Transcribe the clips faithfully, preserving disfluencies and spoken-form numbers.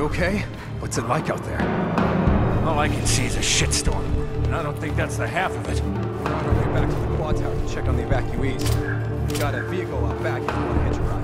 okay? What's it like out there? All I can see is a shitstorm, and I don't think that's the half of it. We're on our way back to the quad tower to check on the evacuees. We got a vehicle out back if you want to hitch a ride.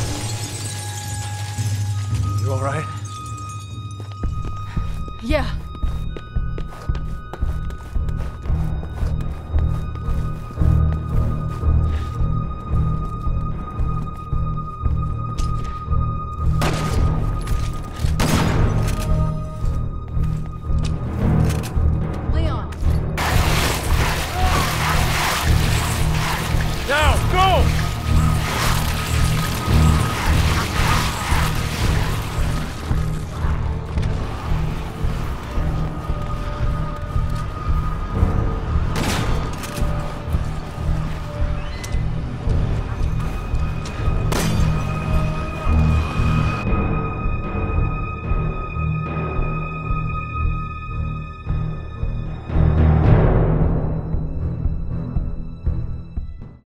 You all right? Yeah.